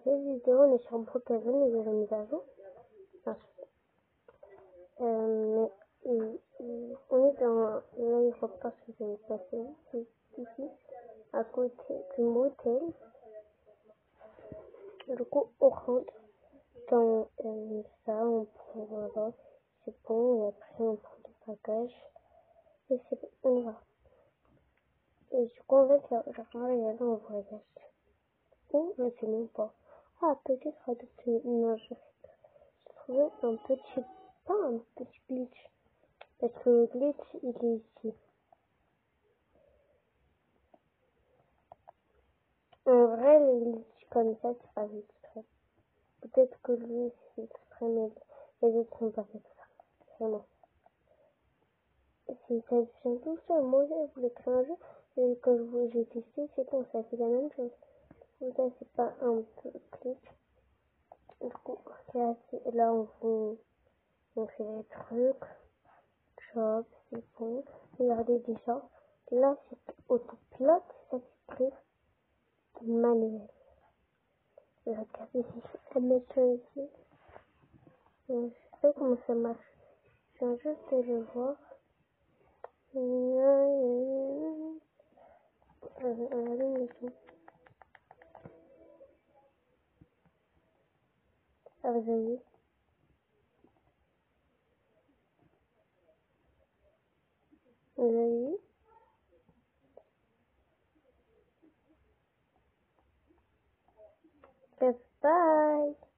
les vidéos, on est sur Brookhaven, ils ont mis à jour. Mais on est dans l'aéroport que j'ai passé ici, à côté du motel. Du coup, on rentre dans ça, on prend, voilà, c'est bon, et après on prend le bagage, et c'est bon, on va. Et du coup, en fait, j'apprends à y aller en voyage. Ou, je sais même pas. Ah, peut-être adopter une j'ai trouvé un petit, pas un petit glitch. Parce que le glitch, il est ici. En vrai, les glitches comme ça, c'est pas exprès. Peut-être que lui, c'est exprès, mais les autres sont pas exprès. Vraiment. Si ça vient tout seul, moi, je voulais créer un jeu. Et quand j'ai testé, c'est bon, ça fait la même chose. Donc ça, c'est pas un peu glitch. Du coup, là, on fait les trucs. Job, c'est bon. Regardez déjà. Là, c'est autopilote, ça s'écrit manuel. Regardez si je peux mettre ça ici. Je sais pas comment ça marche. Je viens juste de le voir. Regardez ici. Ah, vous avez vu? Vous avez vu? Bye bye!